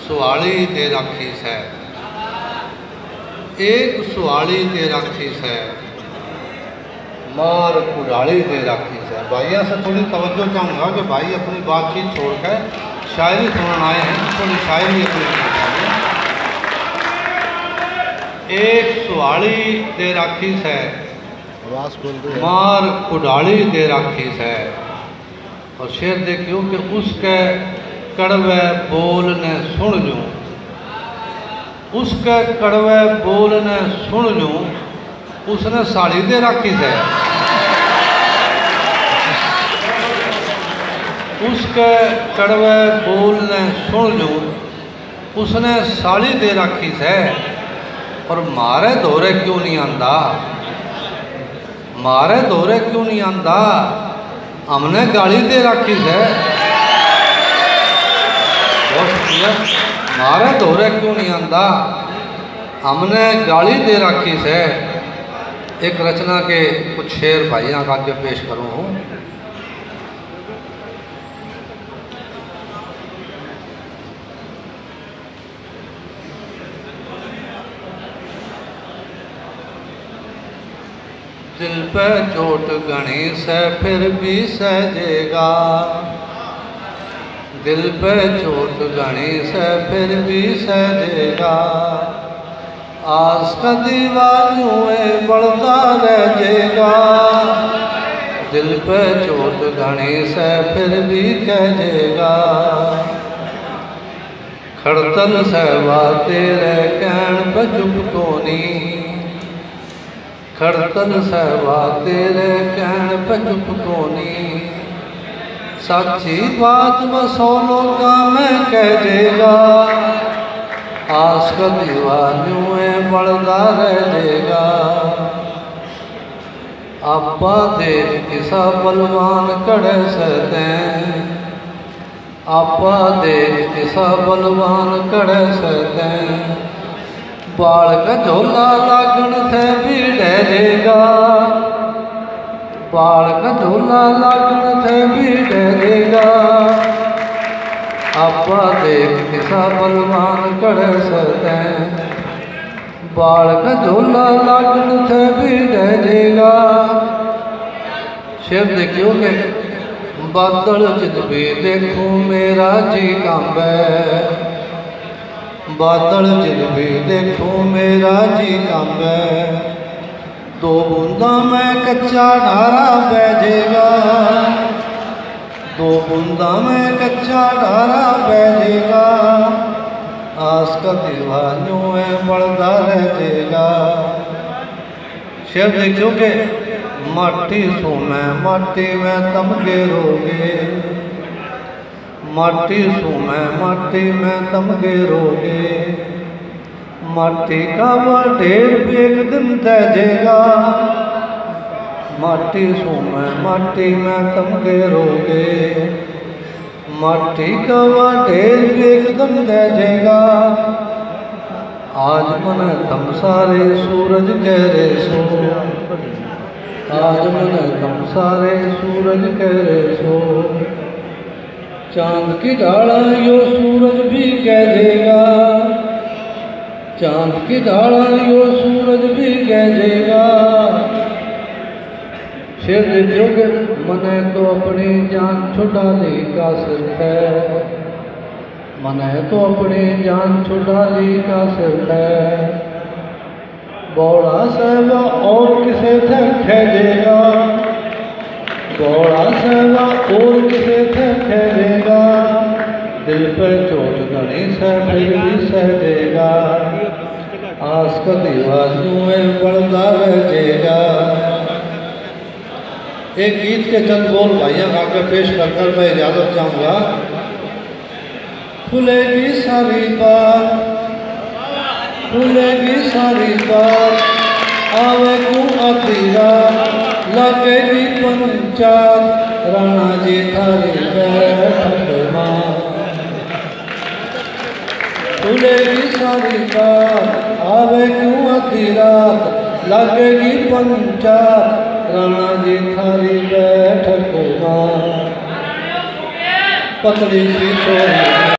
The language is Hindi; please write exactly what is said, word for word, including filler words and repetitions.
सुहाली दे राखी सै, एक सुहाली दे राखी सै, मार कुड़ाली दे राखी सै। भाइयों से थोड़ी तवज्जो चाहूँगा कि भाई अपनी बातचीत छोड़कर शायरी सुनने आए हैं, थोड़ी शायरी अपनी। एक सुहाली दे राखी सै, मार कुड़ाली दे राखी सै। और शेर देखियो कि उसके कड़वे बोल ने सुन लूँ, उसके कड़वे बोल ने सुन लूँ, उसने साड़ी दे राखी से। उसके कड़वे बोल ने सुन लूँ, उसने साड़ी दे राखी से। और मारे दौरे क्यों नहीं आंदा, मारे दौरे क्यों नहीं आंदा, हमने गाली दे राखी से। बहुत शुक्रिया। मारे दौरे क्यों नहीं आंदा, हमने गाली दे राखी से। एक रचना के कुछ शेर भाइयों का आगे पेश करूँ। दिल पे चोट घनी से फिर भी सहजेगा, दिल पे चोट घनी से फिर भी सहजेगा, आस का दीवार हुए बढ़ता रहेगा, दिल पे चोट घनी से फिर भी कहजेगा, खड़तल सहवा तेरे कहन पे चुप कोनी, खड़तल सहवा तेरे कहन पे चुप कोनी, सच्ची बात बसोलों का मैं कह देगा, आस का दीवार में बढ़ता रहेगा। आपा देख किसा बलवान कड़े सहते, आपा देख किसा बलवान कड़े सहते, बाल का झोला लागण से भी डरेगा, बाल का झोला लागण से भी डरेगा, आपा देख किसा बलवान कड़े सहते, बाल का झोला लागण से भी डरेगा। शेर देखियो के बादल जिद भी देखूं मेरा जी कांबे, बादल जिद भी देखूं मेरा जी कांबे, दो बूंदा में कच्चा ढारा बहेगा, दो बूंदा में कच्चा ढारा बहेगा, आस का दीवानों में बढ़ता रहेगा। शेर देखो के माटी सो मैं माटी में तम गिरोगे, माटी सो मैं माटी में तम गिरोगे, माटी का वो ढेर भी एक दिन तजेगा, माटी सो मैं माटी में तम गिरोगे, माटी का वो ढेर भी एक दिन तजेगा, आज मन तम सारे सूरज कह रे सो, आज मन तम सारे सूरज कह रे सो, चांद की ढाला यो सूरज भी कह देगा, चांद की ढाला यो सूरज भी कह देगा। शेर देखोगे मने तो अपनी जान छुड़ा ली का सिर है, मने तो अपनी जान छुड़ा ली का सिर है, बौड़ा सहवा और किसे थे खेलेगा, बौड़ा सहवा और किसे थे खेलेगा, दिल पे चोट घनी से फिर भी सह देगा, आस का दीवानों में बढ़ता रहेगा। एक गीत के चंद बोल भाइयों आगे पेश कर कर मैं इजाजत चाहूँगा। खुलेगी सारी बात, खुलेगी सारी बात, आवे को आधी रात, लगेगी पंचायत, राणा जी थारी बैठक मां, खुलेगी सारी बात, आवे को आधी रात, लगेगी पंचायत, राणा जी थारी बैठक मां, पतली सी छोरी